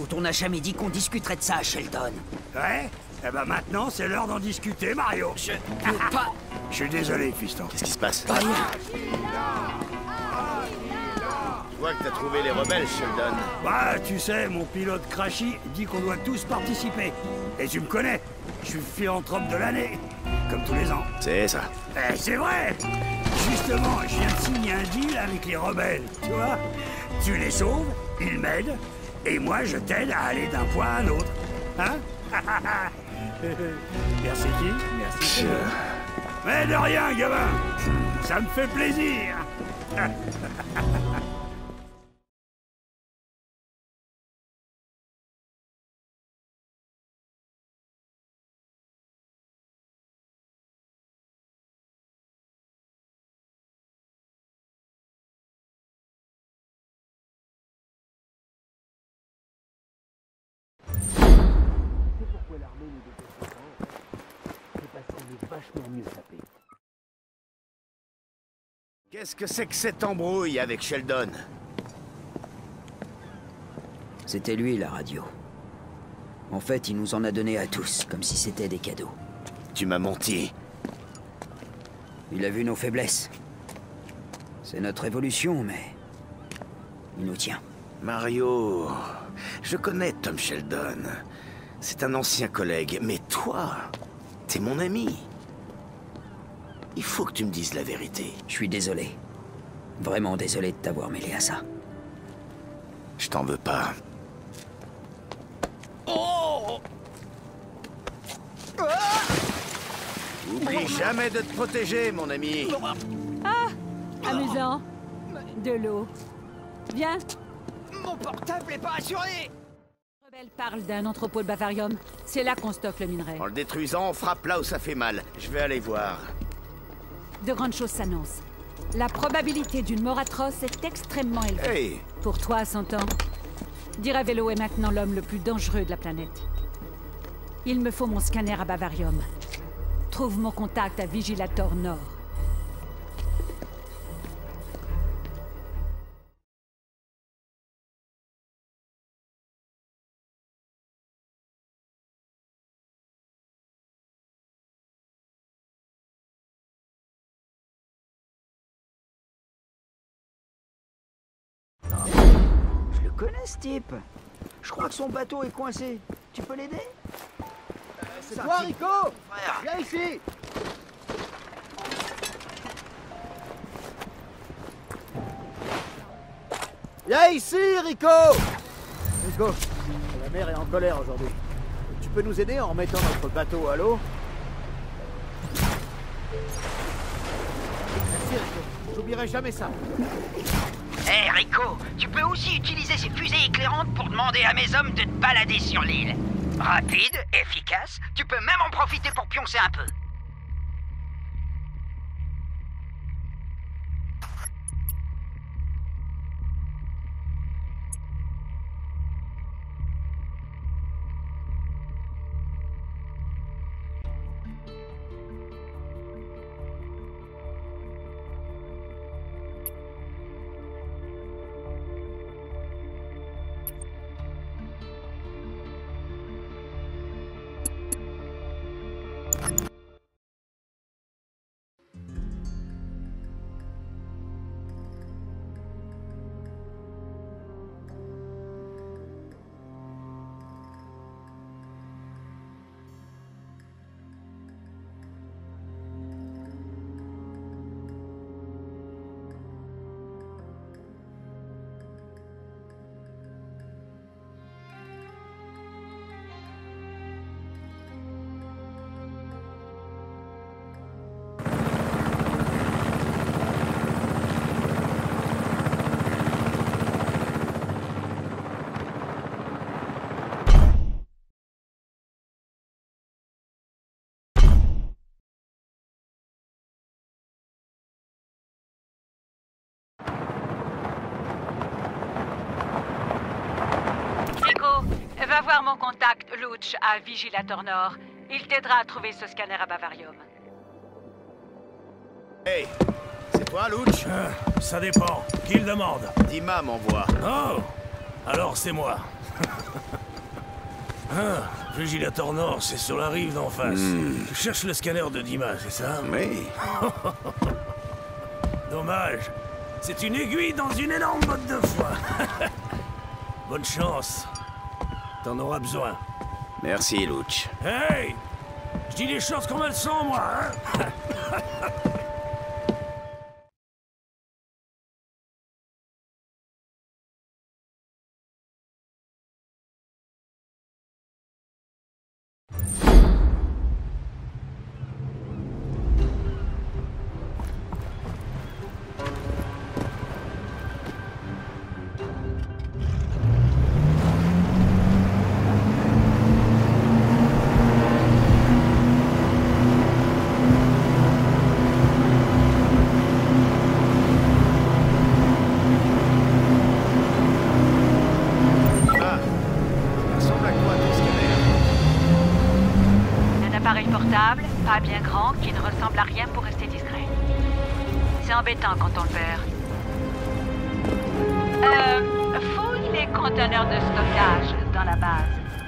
on n'a jamais dit qu'on discuterait de ça, Sheldon. Ouais? Eh ben maintenant, c'est l'heure d'en discuter, Mario. Je peux pas... Je suis désolé, fiston. Qu'est-ce qui se passe? Rien. Je vois que t'as trouvé les rebelles, Sheldon. Bah, tu sais, mon pilote Crashy dit qu'on doit tous participer. Et tu me connais, je suis philanthrope de l'année, comme tous les ans. C'est ça. Eh, c'est vrai! Justement, je viens de signer un deal avec les rebelles, tu vois? Tu les sauves, ils m'aident, et moi je t'aide à aller d'un point à un autre. Hein? Merci qui? Merci. Mais de rien, gamin! Ça me fait plaisir! Qu'est-ce que c'est que cette embrouille avec Sheldon? C'était lui, la radio. En fait, il nous en a donné à tous, comme si c'était des cadeaux. Tu m'as menti. Il a vu nos faiblesses. C'est notre évolution, mais... il nous tient. Mario... Je connais Tom Sheldon. C'est un ancien collègue, mais toi... t'es mon ami. Il faut que tu me dises la vérité. Je suis désolé. Vraiment désolé de t'avoir mêlé à ça. Je t'en veux pas. Oublie jamais de te protéger, mon ami. Ah! Amusant. De l'eau. Viens. Mon portable est pas assuré! Le rebelle parle d'un entrepôt de Bavarium. C'est là qu'on stocke le minerai. En le détruisant, on frappe là où ça fait mal. Je vais aller voir. De grandes choses s'annoncent. La probabilité d'une mort atroce est extrêmement élevée. Hey! Pour toi, à 100 ans, Diravello est maintenant l'homme le plus dangereux de la planète. Il me faut mon scanner à Bavarium. Trouve mon contact à Vigilator Nord. Je le connais, ce type. Je crois que son bateau est coincé. Tu peux l'aider? C'est toi, Rico? Viens ici! Viens ici, Rico! Rico, la mer est en colère aujourd'hui. Tu peux nous aider en remettant notre bateau à l'eau? Merci, Rico. J'oublierai jamais ça. Hé Rico, tu peux aussi utiliser ces fusées éclairantes pour demander à mes hommes de te balader sur l'île. Rapide, efficace, tu peux même en profiter pour pioncer un peu. Va voir mon contact, Lutch, à Vigilator Nord. Il t'aidera à trouver ce scanner à Bavarium. Hey! C'est toi, Lutch? Ça dépend. Qui le demande? Dima m'envoie. Oh! Alors c'est moi. Ah, Vigilator Nord, c'est sur la rive d'en face. Tu cherches le scanner de Dima, c'est ça? Oui. Dommage. C'est une aiguille dans une énorme botte de foin. Bonne chance. T'en auras besoin. Merci, Luch. Hey! Je dis les choses comme elles sont, moi, hein? Portable, pas bien grand, qui ne ressemble à rien pour rester discret. C'est embêtant quand on le perd. Fouille les conteneurs de stockage dans la base.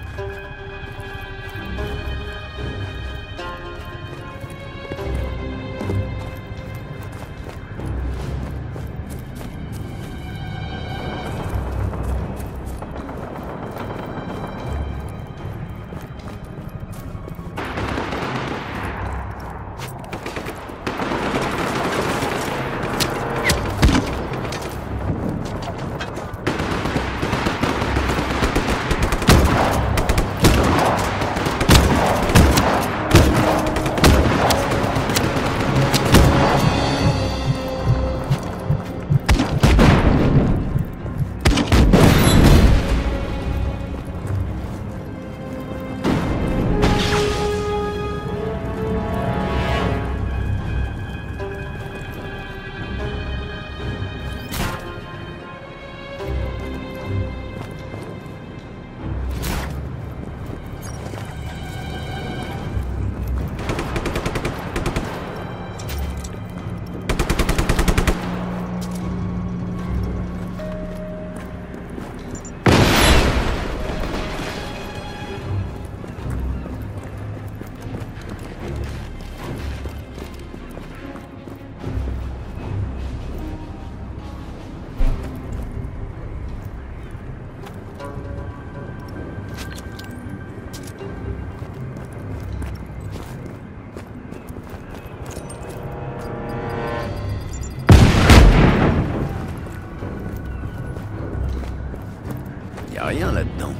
Rien là-dedans.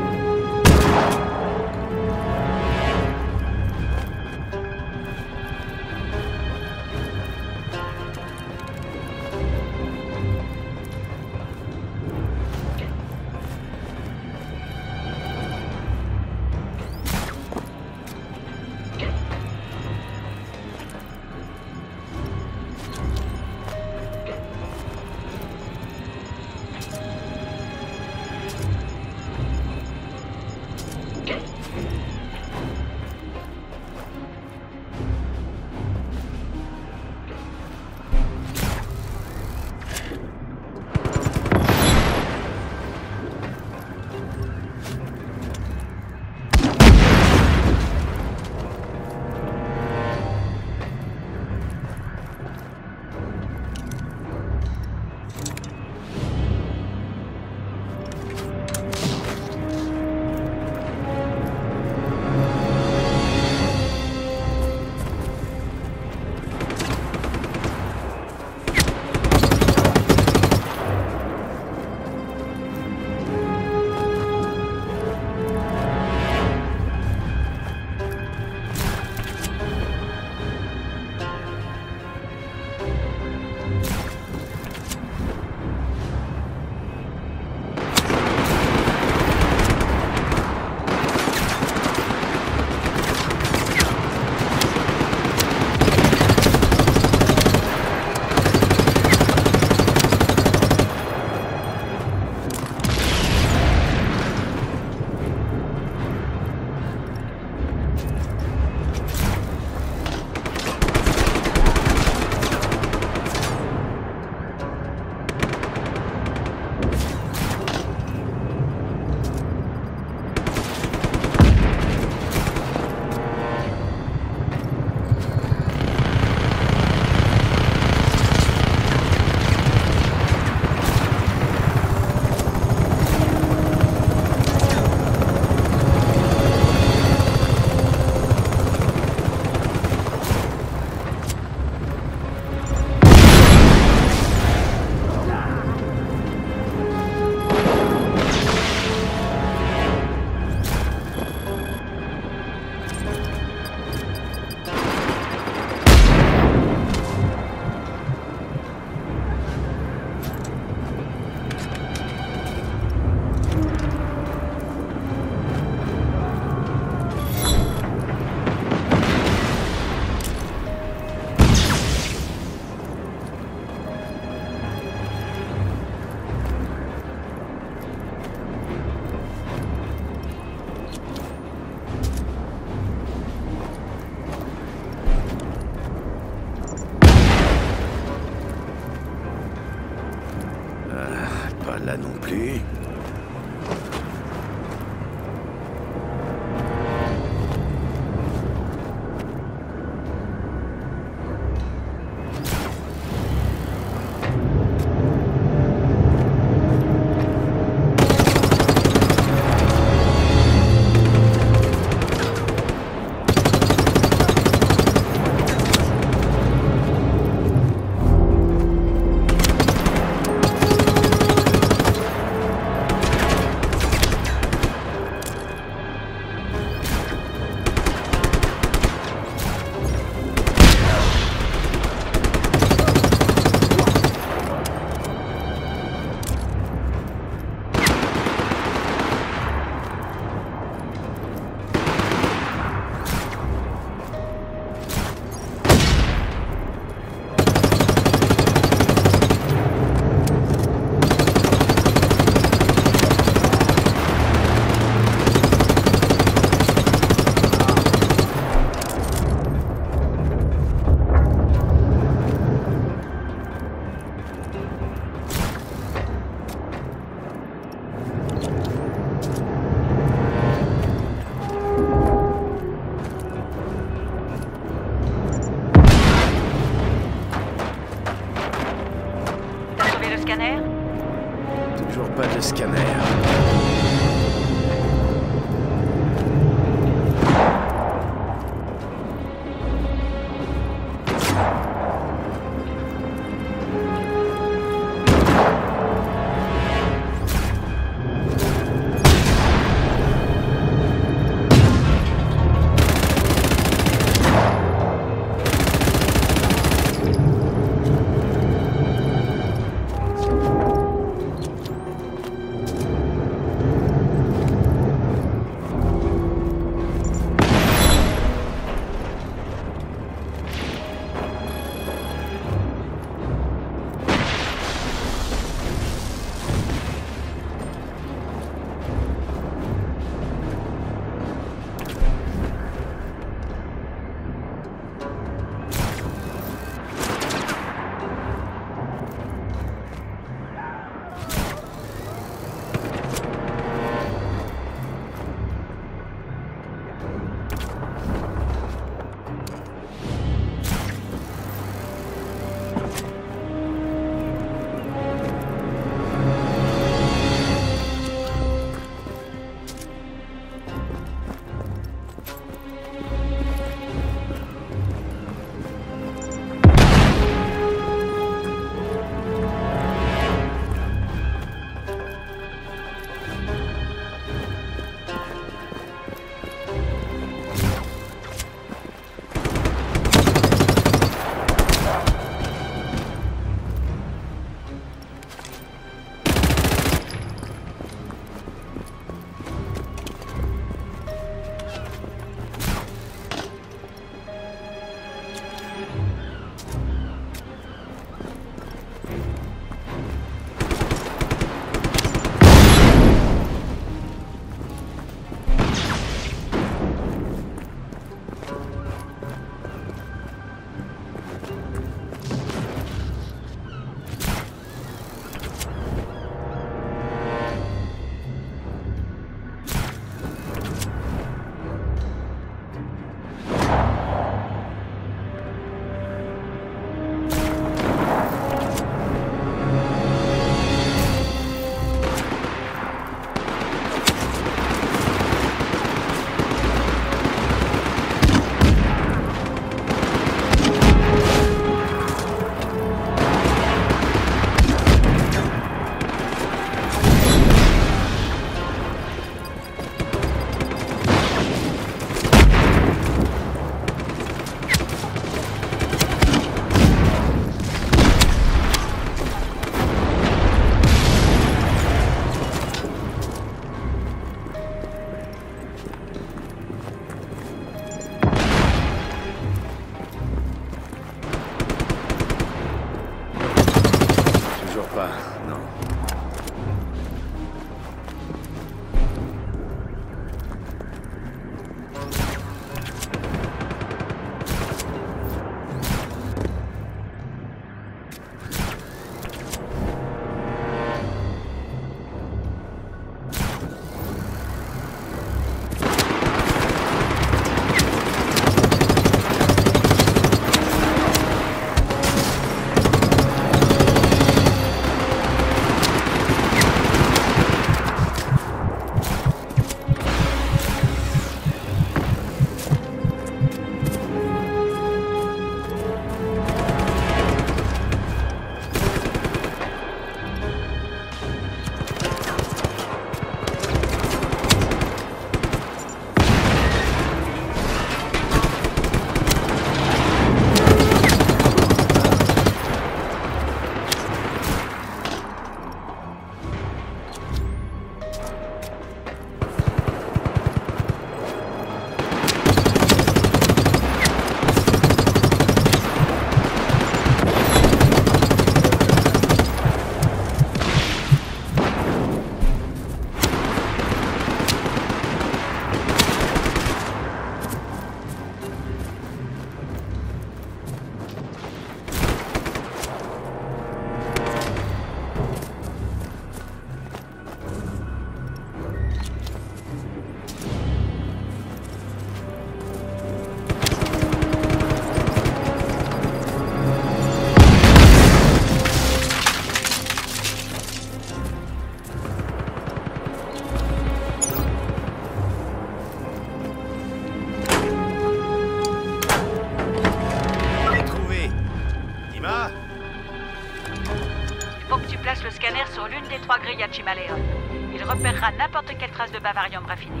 grille à Chimaléon. Il repérera n'importe quelle trace de bavarium raffiné.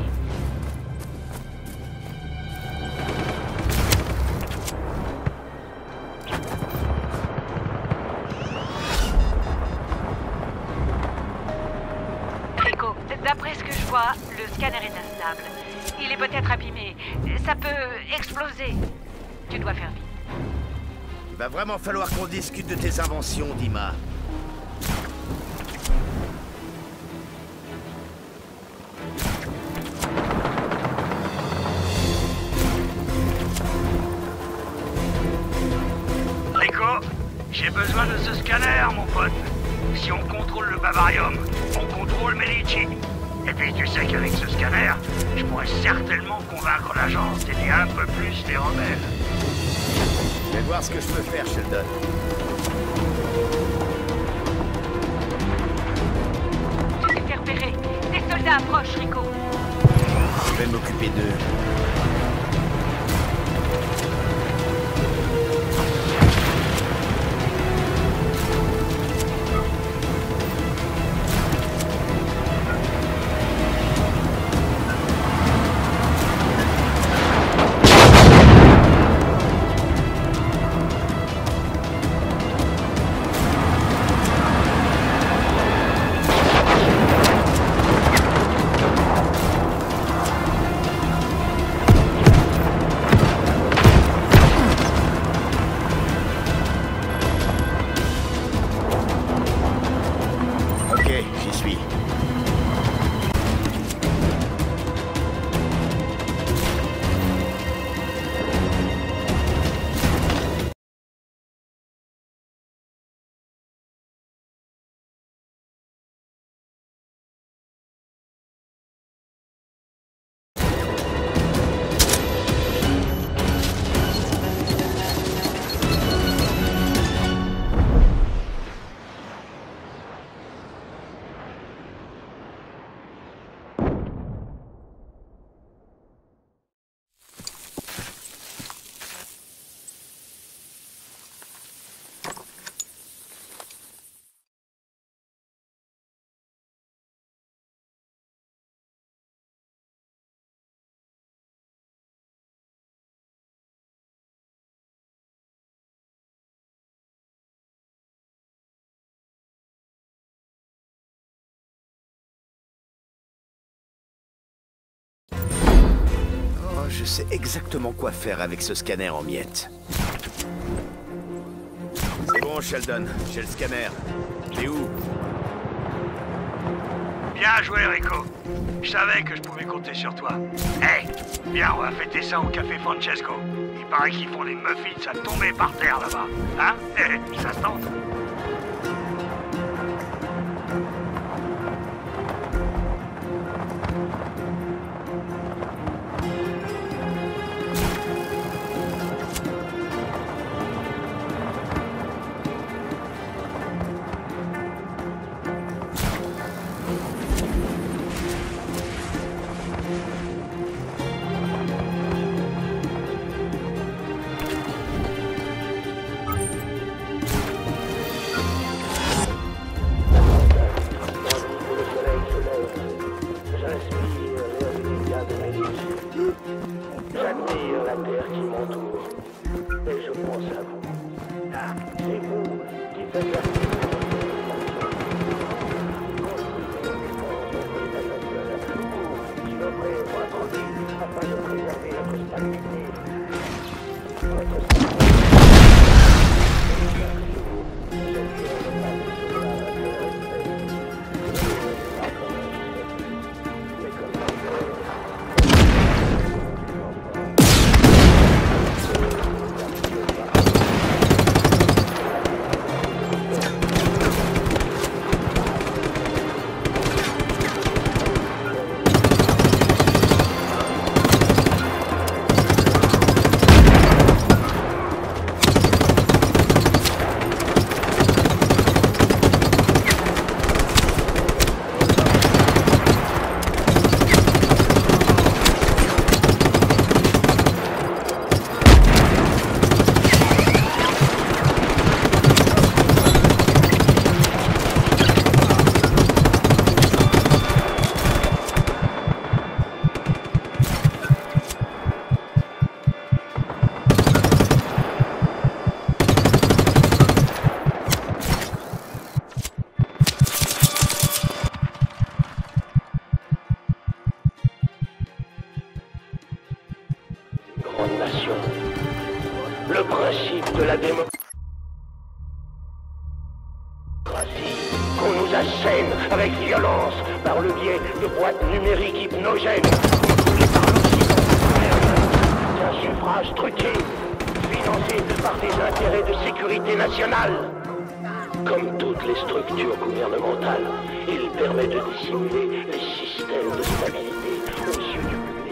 Rico, d'après ce que je vois, le scanner est instable. Il est peut-être abîmé. Ça peut exploser. Tu dois faire vite. Il va vraiment falloir qu'on discute de tes inventions, Dima. Rico, j'ai besoin de ce scanner, mon pote. Si on contrôle le bavarium, on contrôle Medici. Et puis tu sais qu'avec ce scanner, je pourrais certainement convaincre l'agence d'aider un peu plus les rebelles. Je vais voir ce que je peux faire, Sheldon. Je t'ai fait repérer. Des soldats approchent, Rico. Je vais m'occuper d'eux. Je sais exactement quoi faire avec ce scanner en miettes. C'est bon, Sheldon. J'ai le scanner. T'es où? Bien joué, Rico. Je savais que je pouvais compter sur toi. Hey, viens, on va fêter ça au café Francesco. Il paraît qu'ils font des muffins à tomber par terre là-bas. Hein? Ça se tente. J'admire la terre qui m'entoure. Et je pense à vous. Ah, c'est vous qui faites la qui m'offrez votre vie afin de préserver notre stabilité. stagnation. Le principe de la démocratie qu'on nous assène avec violence par le biais de boîtes numériques hypnogènes, d'un suffrage truqué, financé par des intérêts de sécurité nationale. Comme toutes les structures gouvernementales, il permet de dissimuler les systèmes de stabilité aux yeux du public.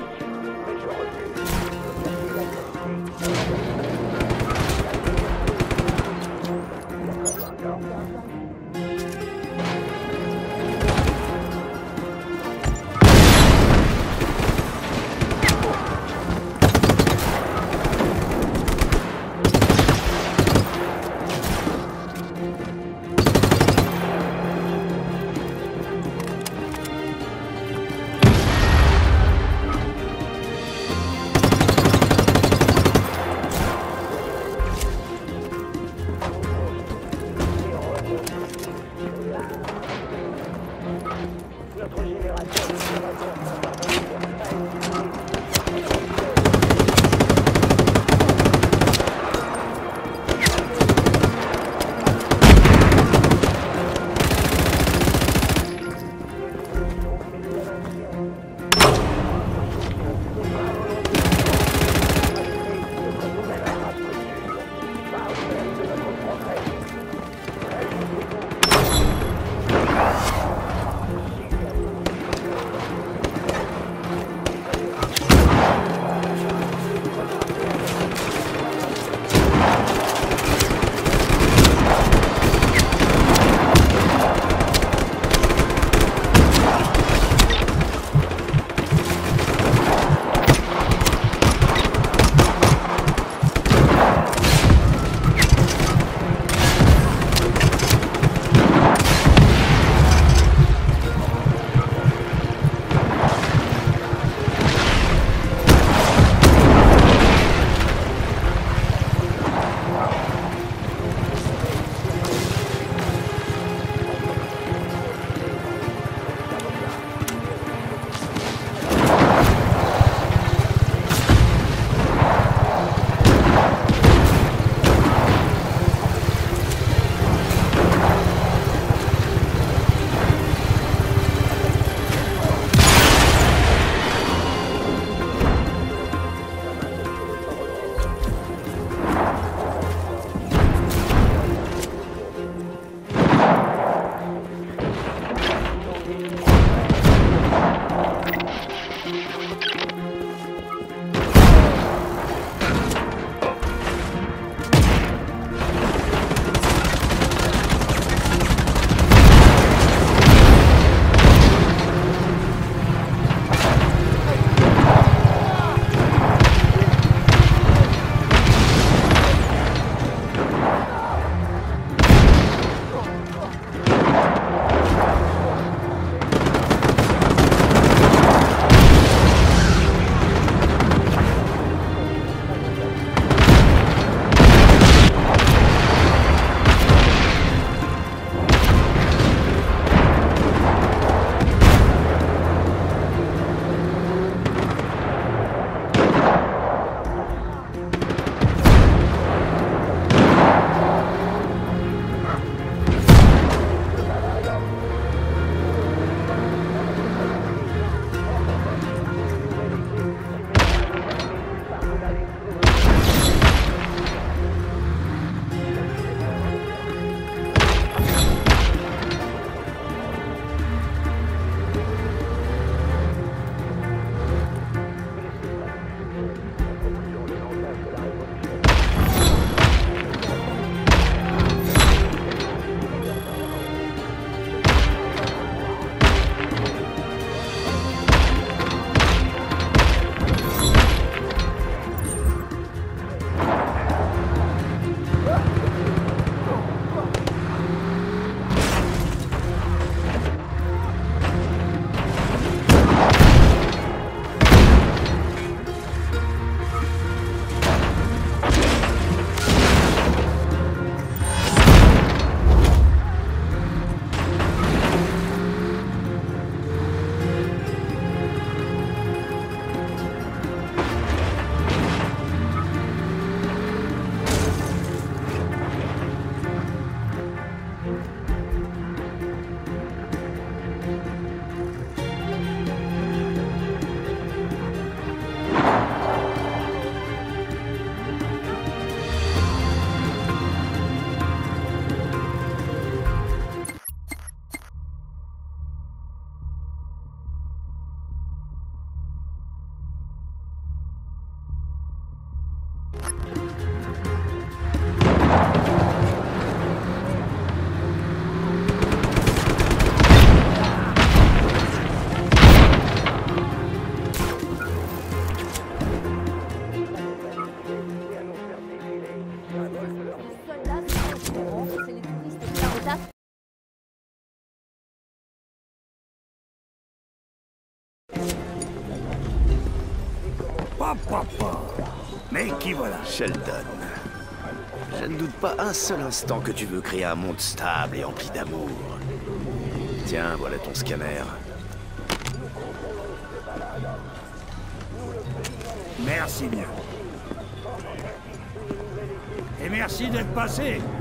Mais qui voilà? Sheldon. Je ne doute pas un seul instant que tu veux créer un monde stable et empli d'amour. Tiens, voilà ton scanner. Merci bien. Et merci d'être passé.